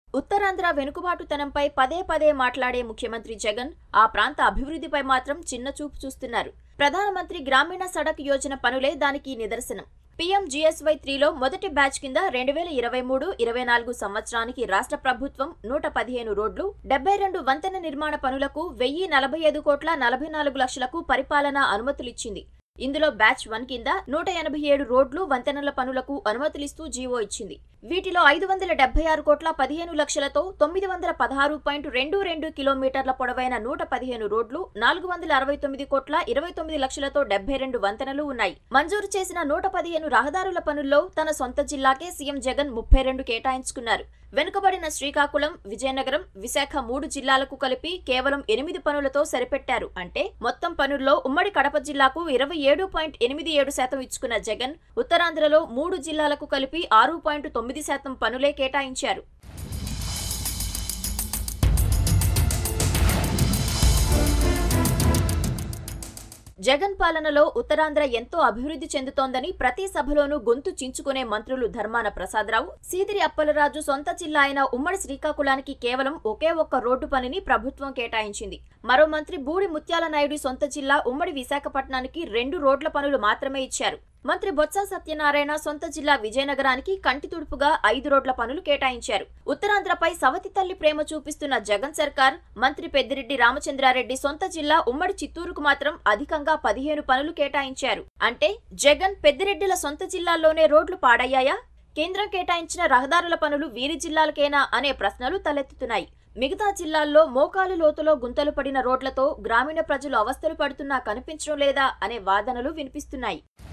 ఉత్తరాంధ్ర వెనుకబాటుతనంపై పదే పదే మాట్లాడే ముఖ్యమంత్రి జగన్ ఆ ప్రాంత అభివృద్ధిపై మాత్రం చిన్నచూపు చూస్తున్నారు. ప్రధానమంత్రి గ్రామీణ సడక్ యోజన పనులే దానికి నిదర్శనం. PMGSY 3లో మొదటి బ్యాచ్ కింద 2023-24 సంవత్సరానికి రాష్ట్ర ప్రభుత్వం 115 రోడ్లు, 72 వంతెన నిర్మాణ పనులకు 1045,44,00,000లకు పరిపాలనా అనుమతులిచ్చింది. ఇందులో బ్యాచ్ 1 కింద 187 రోడ్లు, వంతెనల పనులకు అనుమతులిస్తూ జీవో ఇచ్చింది. వీటిలో 576,15,00,000తో 916.22 కిలోమీటర్ల పొడవైన 115 రోడ్లు, 469,29,00,000తో 72 వంతెనలు ఉన్నాయి. మంజూరు చేసిన 115 రహదారుల పనుల్లో తన సొంత జిల్లాకే సీఎం జగన్ 32 కేటాయించుకున్నారు. వెనుకబడిన శ్రీకాకుళం, విజయనగరం, విశాఖ 3 జిల్లాలకు కలిపి కేవలం 8 పనులతో సరిపెట్టారు. అంటే మొత్తం పనుల్లో ఉమ్మడి కడప జిల్లాకు 27.87% ఇచ్చుకున్న జగన్ ఉత్తరాంధ్రలో 3 జిల్లాలకు కలిపి 6.9% పనులే కేటాయించారు. జగన్ పాలనలో ఉత్తరాంధ్ర ఎంతో అభివృద్ధి చెందుతోందని ప్రతి సభలోనూ గొంతు చించుకునే మంత్రులు ధర్మాన ప్రసాదరావు, సీదిరి అప్పలరాజు సొంత జిల్లా అయిన ఉమ్మడి శ్రీకాకుళానికి కేవలం ఒకే ఒక్క రోడ్డు పనిని ప్రభుత్వం కేటాయించింది. మరో మంత్రి బూడి ముత్యాల నాయుడు సొంత జిల్లా ఉమ్మడి విశాఖపట్నానికి 2 రోడ్ల పనులు మాత్రమే ఇచ్చారు. మంత్రి బొత్స సత్యనారాయణ సొంత జిల్లా విజయనగరానికి కంటితుడుపుగా 5 రోడ్ల పనులు కేటాయించారు. ఉత్తరాంధ్రపై సవతి తల్లి ప్రేమ చూపిస్తున్న జగన్ సర్కార్ మంత్రి పెద్దిరెడ్డి రామచంద్రారెడ్డి సొంత జిల్లా ఉమ్మడి చిత్తూరుకు మాత్రం అధికంగా 15 పనులు కేటాయించారు. అంటే జగన్ పెద్దిరెడ్డిల సొంత జిల్లాల్లోనే రోడ్లు పాడయ్యాయా? కేంద్రం కేటాయించిన రహదారుల పనులు వీరి జిల్లాలకేనా అనే ప్రశ్నలు తలెత్తుతున్నాయి. మిగతా జిల్లాల్లో మోకాలు లోతులో గుంతలు పడిన రోడ్లతో గ్రామీణ ప్రజలు అవస్థలు పడుతున్నా కనిపించడం లేదా అనే వాదనలు వినిపిస్తున్నాయి.